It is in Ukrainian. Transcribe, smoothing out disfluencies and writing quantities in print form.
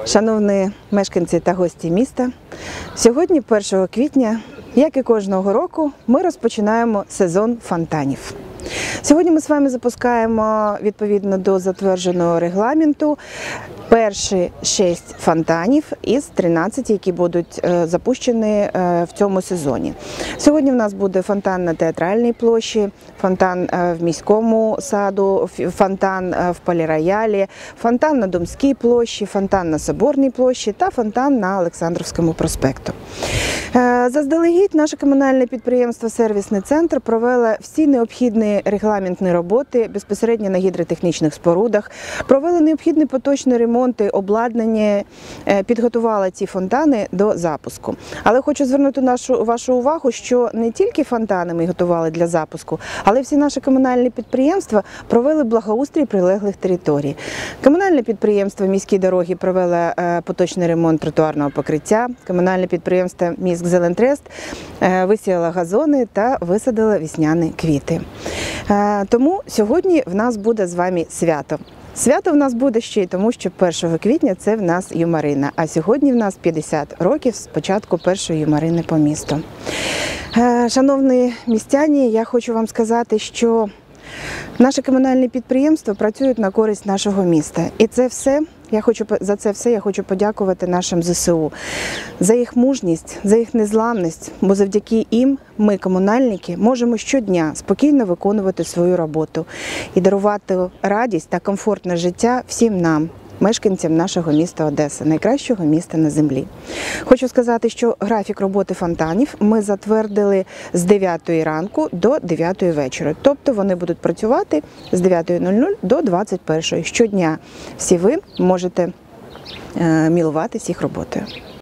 Шановні мешканці та гості міста, сьогодні, 1 квітня, як і кожного року, ми розпочинаємо сезон фонтанів. Сьогодні ми з вами запускаємо, відповідно до затвердженого регламенту, перші 6 фонтанів із 13, які будуть запущені в цьому сезоні. Сьогодні в нас буде фонтан на Театральній площі, фонтан в міському саду, фонтан в Поліроялі, фонтан на Домській площі, фонтан на Соборній площі та фонтан на Олександрівському проспекту. Заздалегідь наше комунальне підприємство «Сервісний центр» провело всі необхідні регламентні роботи безпосередньо на гідротехнічних спорудах, провели необхідні поточні ремонти, обладнання, підготували ці фонтани до запуску. Але хочу звернути вашу увагу, що не тільки фонтани ми готували для запуску, але всі наші комунальні підприємства провели благоустрій прилеглих територій. Комунальне підприємство «Міські дороги» провело поточний ремонт тротуарного покриття, комунальне підприємство «Міськзелентрест» висіяло газони та висадило весняні квіти. Тому сьогодні в нас буде з вами свято. Свято в нас буде ще й тому, що 1 квітня це в нас юморина, а сьогодні в нас 50 років з початку першої юморини по місту. Шановні містяні, я хочу вам сказати, що наші комунальні підприємства працюють на користь нашого міста. І за це все я хочу подякувати нашим ЗСУ, за їх мужність, за їх незламність, бо завдяки їм ми, комунальники, можемо щодня спокійно виконувати свою роботу і дарувати радість та комфортне життя всім нам, мешканцям нашого міста Одеса, найкращого міста на землі. Хочу сказати, що графік роботи фонтанів ми затвердили з 9 ранку до 9 вечора. Тобто вони будуть працювати з 9:00 до 21:00. Щодня всі ви можете милуватись їх роботою.